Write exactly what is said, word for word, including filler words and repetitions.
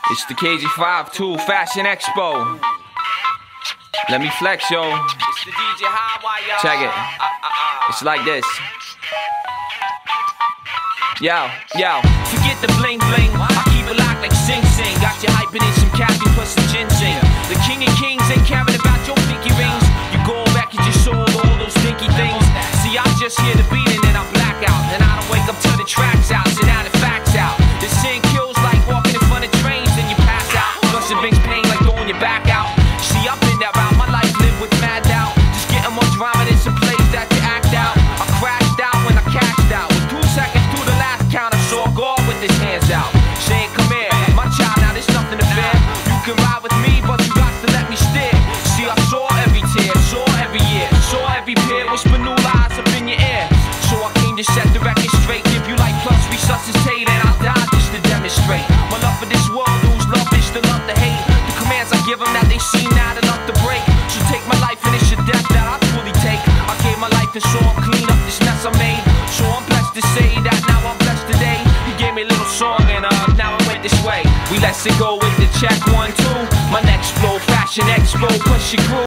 It's the K G five two Fashion Expo. Let me flex, yo. It's the D J Highwire, y'all. Check it. Uh, uh, uh. It's like this. Yo, yo. Forget the bling bling. I keep it locked like Sing Sing. Got you hyping in some caffeine plus some ginseng. The king of kings ain't caring about your pinky rings. You go back and just sold all those dinky things. See, I just hear the beat and then I black out. And I don't wake up till the track's out. So now the facts out. This thing kills like walking in front of trains. Then you pass out. Plus it brings pain like throwing your back out. See, I've been that route. My life lived with mad doubt. Just getting more drama than some plays that you act out. I crashed out when I cashed out. With two seconds to the last count, I saw God with his hands out. Saying, come here, my child, now there's nothing to fear. You can ride with me, but you got to let me steer. See, I saw every tear, saw every year, saw every peer, whisper new lies up in your ear. So I came to set the record straight, give you like plus resuscitate, and I'll die just to demonstrate my love for this world, whose love is the love to hate. The commands I give them that they see not enough to break. So take my life and it's your death that I fully take. I gave my life and so I'm clean up this mess I made. So I'm blessed to say that now I'm blessed today. He gave me a little song and uh, now I went this way. We let's it go with the check one, two. My next flow, Fashion Expo, push your crew.